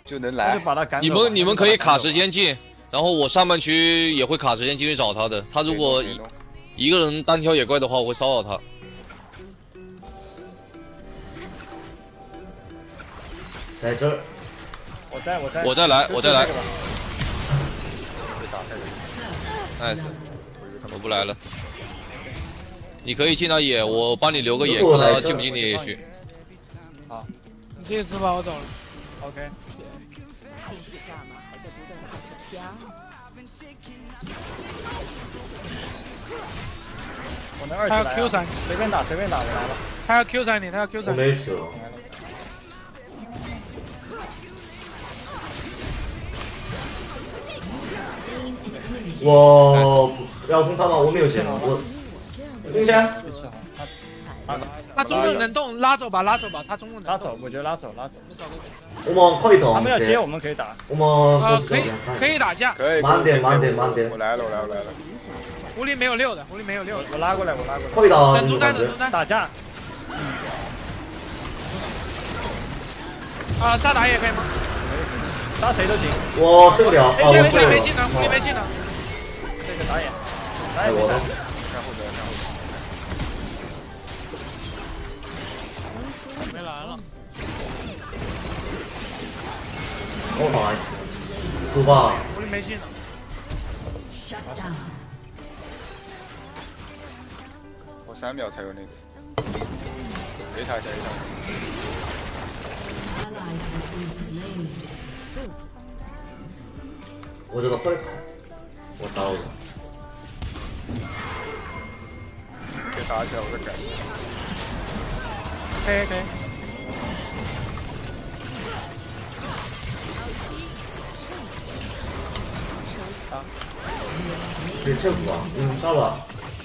就能来。 把他赶走。你们可以卡时间进，然后我上半区也会卡时间进去找他的。他如果一个人单挑野怪的话，我会骚扰他。 在这儿。 我再来。nice， 我不来了。你可以进他野，我帮你留个野，看他进不进你野区。 好， 你这次把我走了。 OK。我能2级来。 他要 Q 闪， 随便打，我来了。 他要 Q 闪你，他要 Q 闪。 我没死。我要攻他吗？我没有钱，我攻先。 他中路能动，拉走吧，他中路能动。 拉走，我觉得拉走。 我们可以动。 他们要接，我们可以打。 我们可以打架。 可以。 慢点。 我来了。 狐狸没有6的， 我拉过来。 可以打。 中单打架。 杀打野可以吗？ 杀谁都行。 我受不了。 狐狸没技能。 这个打野。 我的。 没来了。 我妈呀！输吧。 狐狸没技能。 我3秒才有那个。A 塔。 我这个会卡，我刀了。 别打起来，我再改。 可以。 别撤补啊！杀吧。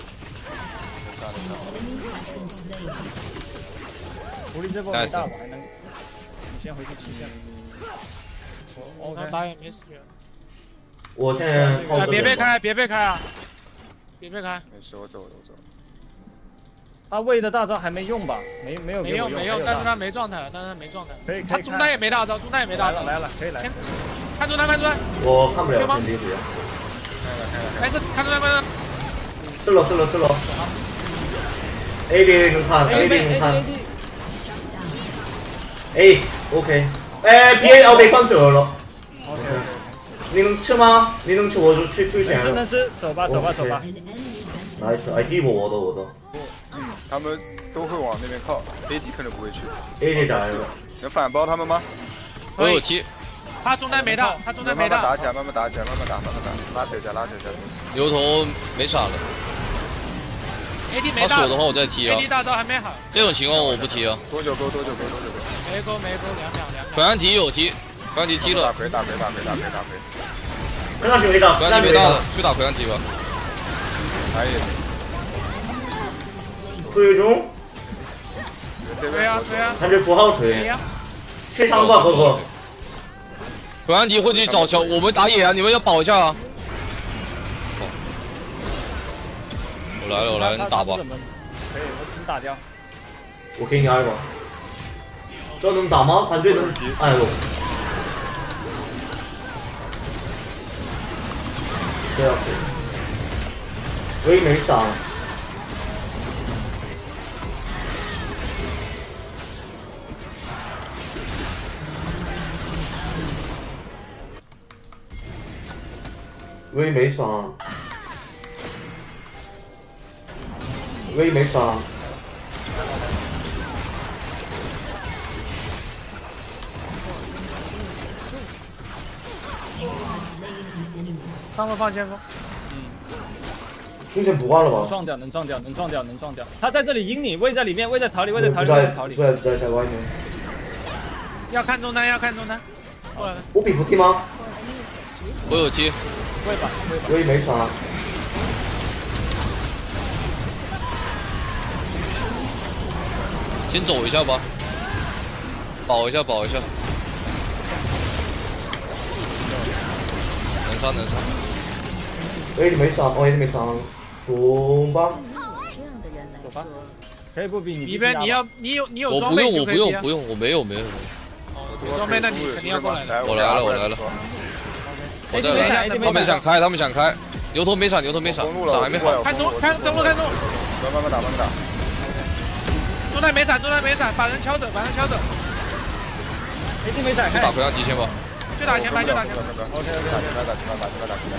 狐狸这波没大，我还能。你先回去吃下。 我刚打野没死。 我现在靠别被开！别被开！ 没事，我走。 他位的大招还没用吧？没有用， 但是他没状态。 可以。 他中单也没大招， 来了，可以来。 看中单。 我看不了。离谱。 没事，看中单。 是了。AD 能看。A OK。别被放蛇了。 OK。 你能吃吗？你能吃我就去追钱了。 能吃，走吧。 Nice， ID 我的。 他们都会往那边靠 ，AD 可能不会去。 AD 咋了？ 能反包他们吗？ 我有7。 他中单没到。 慢慢打起来，慢慢打。拉腿下。 牛头没闪了。 AD 没大。 他锁的话我再踢啊。 AD 大招还没好。 这种情况我不踢啊。 多久？ 没勾，2秒。 本安提有踢，本安提踢了。 打魁。 跟上去没打。 魁安提没大的，去打魁安提吧。 可以。 最终。 对啊。 看这不好锤。去场吧，哥哥。 魁安提会去找我们打野啊，你们要保一下啊。我来，你打吧。 可以，我只打掉。 我给你2个。这能打吗？反正能。哎呦。这样子。我也没伤。我也没伤。 上路放先锋。 今天不换了吧？ 能撞掉。他在这里阴你，位在里面，位在逃离。 在外面。 要看中单。过来了。 我比不踢吗？ 我有踢。 会吧。 我也没伤。 先走一下吧，保一下。能杀。 AD 没伤，出吧。 走吧。可以不比你。 里边你有装备就可以。 我不用，我没有。 多装备那你肯定要过来的。 我来了，我来了。我在来，他们想开，他们想开。牛头没闪，牛头没闪，闪还没好。 看中，看中路，看中。 慢慢打，慢慢打。 中单没闪，中单没闪，把人敲走，把人敲走。 AD 没闪开。 打回上极限吧。 就打前排，就打前排。 OK， 打前排，打前排，打前排，打前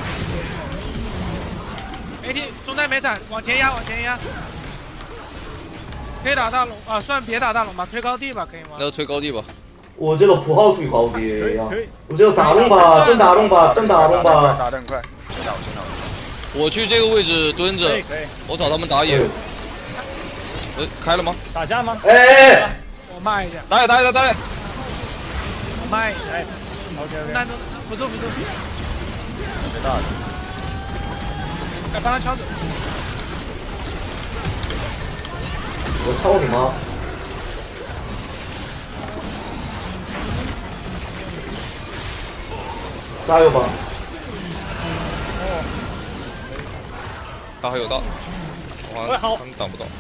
排。 AD 中单没闪，往前压，往前压。可以打大龙啊，算别打大龙吧，推高地吧，可以吗？ 那就推高地吧。 我这个普号推高地呀，我这个打龙吧，真打龙吧，真打龙吧。 打得很快，先打，先打。 我去这个位置蹲着，我找他们打野。开了吗？ 打架吗？ 哎， 我慢一点。 打野，打野，打野。 我慢一点。 OK， 那都不错不错。 没大的。 哎，帮他敲走。 我操你妈！加油吧！ 他还有大，哇，他们挡不到。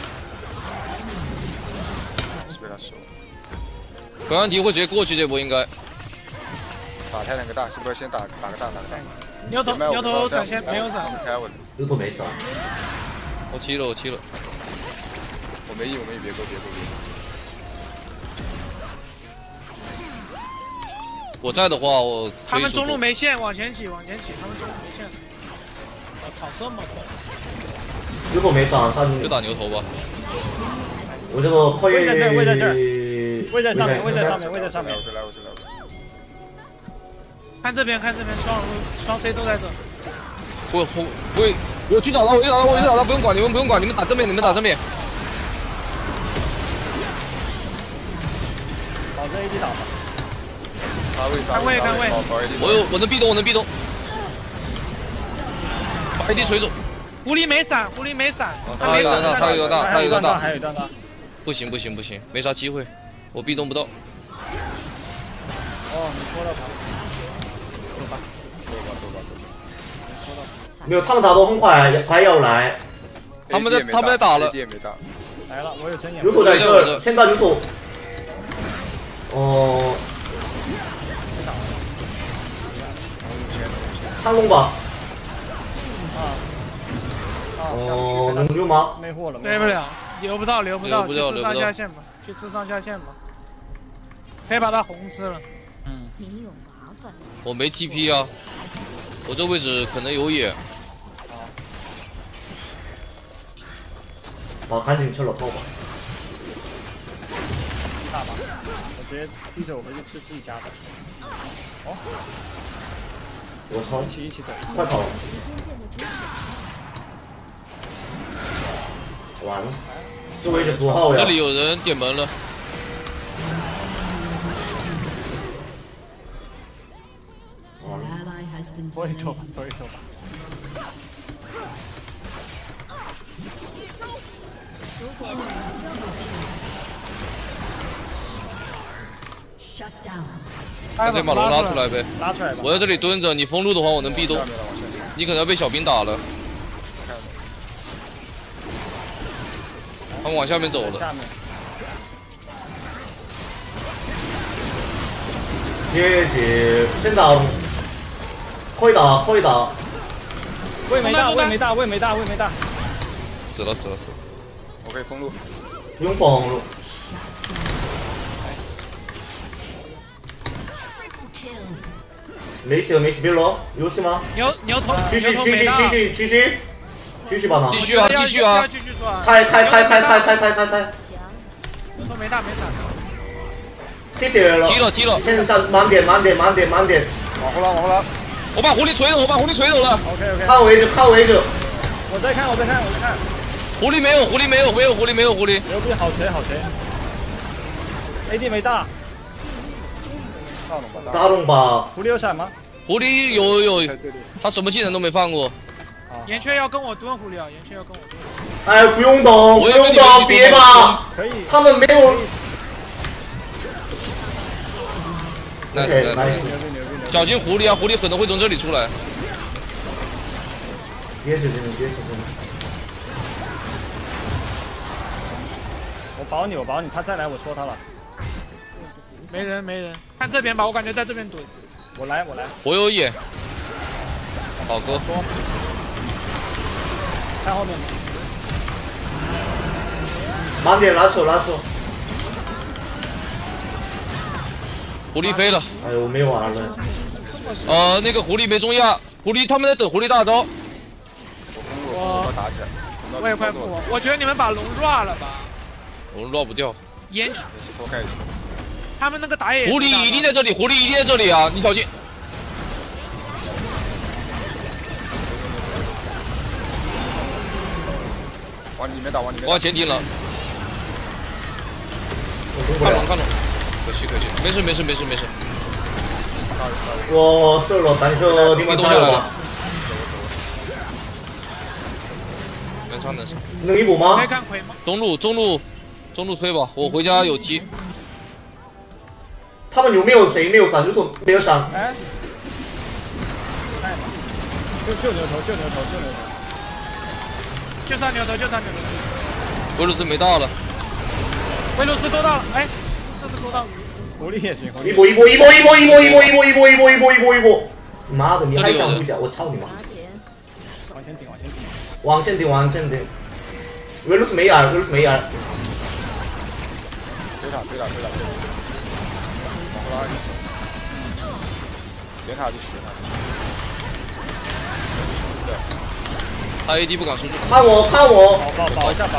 是被他收。 回安迪会直接过去这波应该。 打太两个大，是不是先打个大，打个大？ 牛头闪现没有闪。 牛头没闪。 我踢了，我踢了。 我没意，别过。 我在的话，我他们中路没线，往前挤，他们中路没线。我操，这么快！ 牛头没闪， 就打牛头吧。 我这个可以。 位在这儿，位在上面，位在上面。 我来。 看这边，双 C 都在这。 我去找他，我去找他，不用管你们，你们打正面，打正面。 保证 AD 打吧。 看位。 我能壁咚。把 AD 锤走。 狐狸没闪。 他有一段大， 还有一段大。 不行，没啥机会，我壁咚不到。 哦，你拖到他。 走吧。 没有，他们打得很快，快要来。 他们在打了。 来了，我有针眼。 牛头在这儿，先打牛头。哦。唱龙吧。哦，能溜吗？ 没货了。 对不了，留不到，去吃上下线吧。可以把他红吃了。 你有麻烦。 我没 TP 啊，我这位置可能有野。 赶紧吃了炮吧。 大吧，我直接逼着我回去吃自己家的。哦。 我操！ 一起走。 快跑！完了，这位置不好呀。 这里有人点门了。 拖一拖吧。 把这马龙拉出来呗。 拉出来吧。 我在这里蹲着，你封路的话，我能壁咚。你可能要被小兵打了。他们往下面走了。 别急，先打，可以打。 位没大。 死了。 我可以封路。 不用封路。没戏，别了，有戏吗？ 牛头。 继续吧，他。 继续啊！ 开。 牛头没大没闪。 踢别人了。 踢了。 先上慢点。 往后拉。 我把狐狸锤走了。 OK。 看位置。 我在看。 狐狸没有。 牛逼，好锤。AD 没大。 大龙吧。 狐狸有闪吗？ 狐狸有，他什么技能都没放过。 岩雀要跟我蹲狐狸啊！ 哎，不用动，别吧。 可以。 他们没有。 nice。小心狐狸啊！狐狸可能会从这里出来。 别吃。 我保你，他再来我戳他了。 没人没人，看这边吧，我感觉在这边怼。 我来。 我有野，好哥， 看后面。 慢点拉球。 狐狸飞了。 哎呦，没完了。 那个狐狸没中亚，狐狸他们在等狐狸大招。 我打起来， 我也快服，我觉得你们把龙 rua 了吧？ 我们 rua 不掉。 延也是拖开一下。 他们那个打野。 狐狸一定在这里，狐狸一定在这里啊！你小心。 往里面打，往里面。 往前顶了。看龙，可惜，没事。 我射了，但是你们加油吧。 能上。 能一步吗？ 可以看葵吗？ 中路推吧，我回家有踢。 他们有没有谁没有闪？就说没有闪。 哎，就牛头。 就上牛头。 维鲁斯没大了。 维鲁斯多到了，哎，这是多到。 狐狸也行。 一波！妈的，你还想回家？我操你妈！往前顶。维鲁斯没眼。 推塔。往后拉一下。别塔就血塔。 他 AD 不敢输出。 看我。 保一下。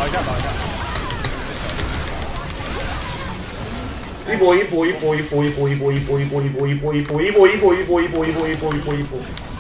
一波！